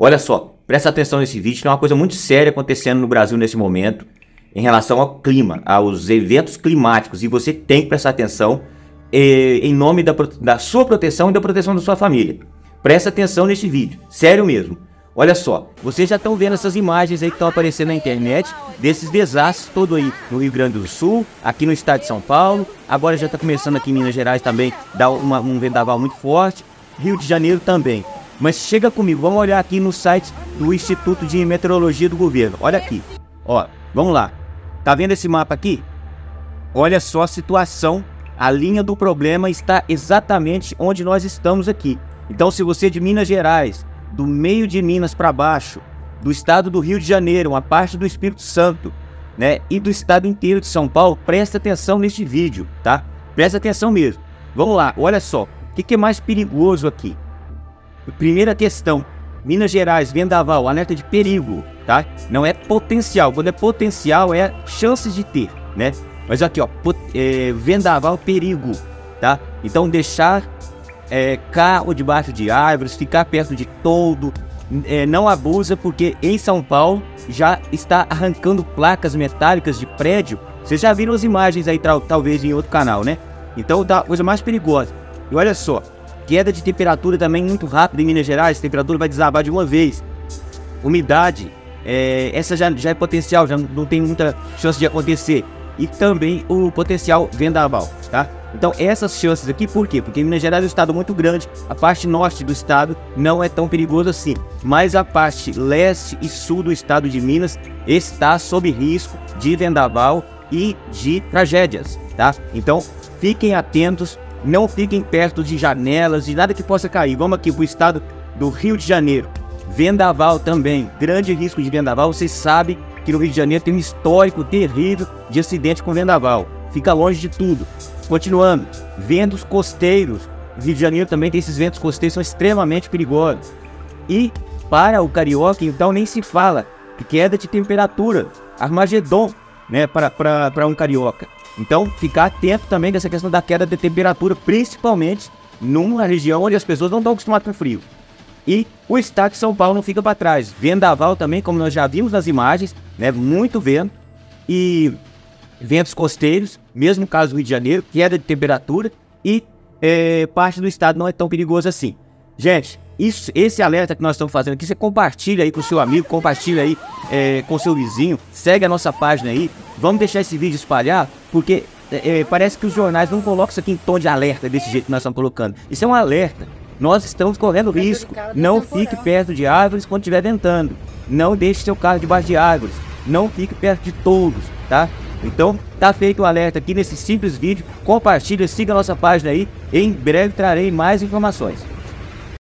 Olha só, presta atenção nesse vídeo, tem uma coisa muito séria acontecendo no Brasil nesse momento em relação ao clima, aos eventos climáticos, e você tem que prestar atenção em nome da sua proteção e da proteção da sua família. Presta atenção nesse vídeo, sério mesmo. Olha só, vocês já estão vendo essas imagens aí que estão aparecendo na internet, desses desastres todo aí no Rio Grande do Sul, aqui no estado de São Paulo, agora já está começando aqui em Minas Gerais também, dá um vendaval muito forte, Rio de Janeiro também. Mas chega comigo, vamos olhar aqui no site do Instituto de Meteorologia do Governo, olha aqui, ó, vamos lá, tá vendo esse mapa aqui? Olha só a situação, a linha do problema está exatamente onde nós estamos aqui. Então se você é de Minas Gerais, do meio de Minas para baixo, do estado do Rio de Janeiro, uma parte do Espírito Santo, né, e do estado inteiro de São Paulo, presta atenção neste vídeo, tá? Presta atenção mesmo. Vamos lá, olha só, o que é mais perigoso aqui? Primeira questão, Minas Gerais, vendaval, alerta de perigo, tá? Não é potencial, quando é potencial é chances de ter, né? Mas aqui, ó, vendaval, perigo, tá? Então deixar carro debaixo de árvores, ficar perto de toldo, não abusa, porque em São Paulo já está arrancando placas metálicas de prédio. Vocês já viram as imagens aí, talvez em outro canal, né? Então tá, coisa mais perigosa. E olha só, queda de temperatura também muito rápida em Minas Gerais, a temperatura vai desabar de uma vez. Umidade, essa já é potencial, já não tem muita chance de acontecer. E também o potencial vendaval, tá? Então essas chances aqui, por quê? Porque Minas Gerais é um estado muito grande, a parte norte do estado não é tão perigoso assim, mas a parte leste e sul do estado de Minas está sob risco de vendaval e de tragédias, tá? Então fiquem atentos, não fiquem perto de janelas, de nada que possa cair. Vamos aqui para o estado do Rio de Janeiro, vendaval também, grande risco de vendaval. Vocês sabem que no Rio de Janeiro tem um histórico terrível de acidente com vendaval, fica longe de tudo. Continuando, ventos costeiros, o Rio de Janeiro também tem esses ventos costeiros, são extremamente perigosos. E para o carioca, então, nem se fala, queda de temperatura, Armagedon, né, para um carioca. Então, ficar atento também dessa questão da queda de temperatura, principalmente numa região onde as pessoas não estão acostumadas com frio. E o estado de São Paulo não fica para trás, vendaval também, como nós já vimos nas imagens, né, muito vento e ventos costeiros, mesmo no caso do Rio de Janeiro, queda de temperatura e parte do estado não é tão perigoso assim. Gente, esse alerta que nós estamos fazendo aqui, você compartilha aí com o seu amigo, compartilha aí com o seu vizinho, segue a nossa página aí, vamos deixar esse vídeo espalhar, porque parece que os jornais não colocam isso aqui em tom de alerta desse jeito que nós estamos colocando. Isso é um alerta, nós estamos correndo risco, não fique perto de árvores quando estiver ventando, não deixe seu carro debaixo de árvores, não fique perto de toldos, tá? Então, tá feito o alerta aqui nesse simples vídeo, compartilha, siga a nossa página aí, em breve trarei mais informações.